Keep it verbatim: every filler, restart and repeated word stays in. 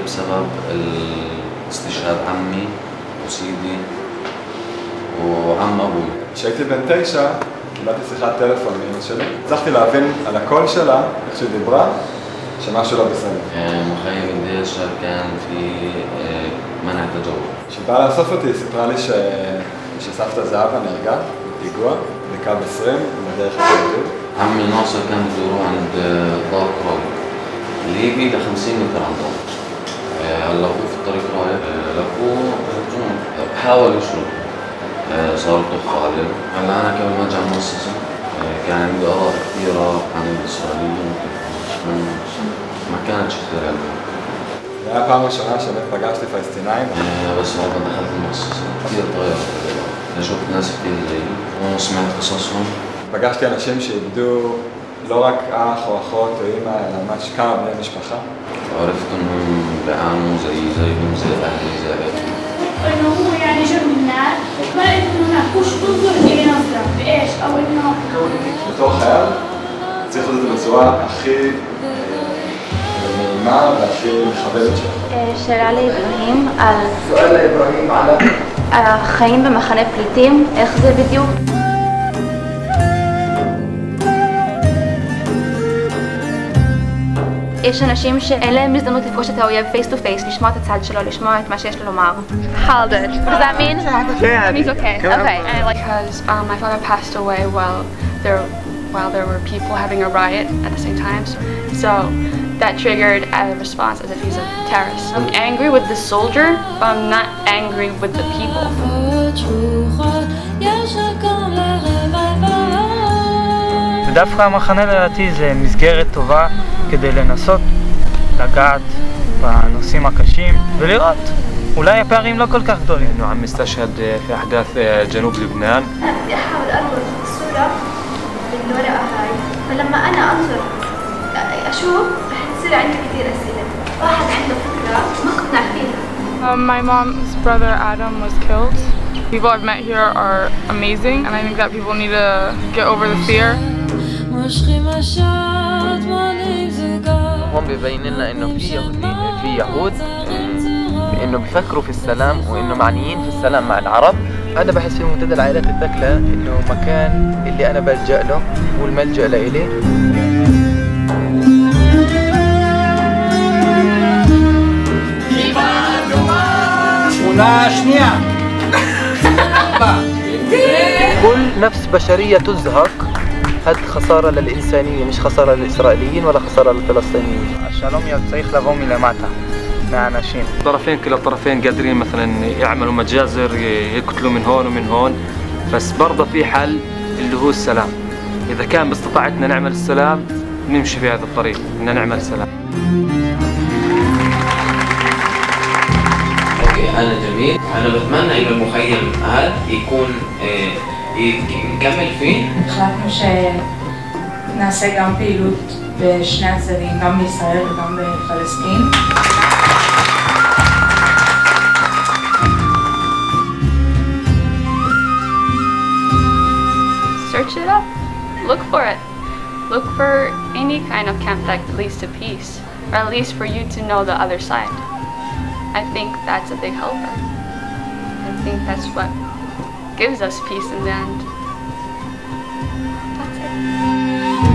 بسبب استشهاد عمي وسيدي وعم أبوي. כשהייתי בן תשע, קיבלתי שיחת טלפון מאמא שלי. הצלחתי להבין על הקול שלה, איך שהיא דיברה, שמשהו לא בסדר. مخيم الدهشة كان في منع تجول. כשהיא באה לאסוף אותי, היא סיפרה לי שסבתא זהבה נהרגה בפיגוע בקו עשרים בדרך לתל-אביב. عمي ناصر كان بيروح عند دار قرابة ليبي ل خمسين متر عن دار. هلا هو في الطريق رايح لقوه جنون حاول يشرب صار طفالة. هلا أنا قبل ما أجي على المؤسسة كان عندي آراء كثيرة عن الإسرائيليين ما كانتش كثير حلوة. זה היה הפעם הראשונה שבאמת פגשתי פלסטינאים. بس ما دخلت المؤسسة كثير تغير. شفت ناس كثير زيي وسمعت قصصهم. פגשתי אנשים שאיבדו לא רק אח או אחות או אמא, אלא ממש כמה בני משפחה. عرفت انهم بيعانوا زي زيهم زي اهلي زي عيلتي. انه هو يعني جرم النار، ما لقيت انه هناك وش تنظر الي نظره بايش او انه בתור חייל צריך לעשות את זה בצורה הכי נעימה והכי מכבדת שלך. שאלה לאברהים על... סואל לאברהים על... על החיים במחנה פליטים, איך זה בדיוק? יש אנשים שאין להם הזדמנות לפגוש את האויב face to face, לשמוע את הצד שלו, לשמוע את מה שיש לו לומר. Halder. What does that mean? Yeah. That means okay. Okay. And like, because um, my father passed away while there, while there were people having a riot at the same time. So that triggered a response as if he's a terrorist. I'm angry with the soldier, but I'm not angry with the people. ודווקא המחנה לדעתי זה מסגרת טובה כדי לנסות לגעת בנושאים הקשים ולראות אולי הפערים לא כל כך גדולים. انه عم نستشهد في احداث جنوب لبنان. انا بدي احاول اربط الصوره بالورقه هاي، فلما انا انظر اشوف رح تصير عندي كثير اسئله. واحد عنده فكره مقتنع فيها. Um, my mom's brother Adam was killed. People I've met here are amazing, and I think that people need to get over the fear. هم بيبين لنا انه في يهودين في يهود انه بيفكروا في السلام وانه معنيين في السلام مع العرب. انا بحس في منتدى العائلات الثقلة انه مكان اللي انا بلجأ له والملجأ لإلي. كل نفس بشرية تزهق، هاد خسارة للإنسانية مش خسارة للإسرائيليين ولا خسارة للفلسطينيين. השלום צריך לבוא מלמטה, מהאנשים. الطرفين كلا الطرفين قادرين مثلا يعملوا مجازر يقتلوا من هون ومن هون، بس برضه في حل اللي هو السلام. إذا كان باستطاعتنا نعمل السلام نمشي في هذا الطريق إن نعمل سلام. أنا جميل. أنا بتمنى إنه المخيم هذا يكون نكمل فيه. החלטנו שנעשה גם פעילות בשני הצדדים, גם בישראל וגם בפלסטין. Search it up. Look for it. Look for any kind of camp that leads to peace, or at least for you to know the other side. I think that's a big helper. I think that's what gives us peace in the end. That's it.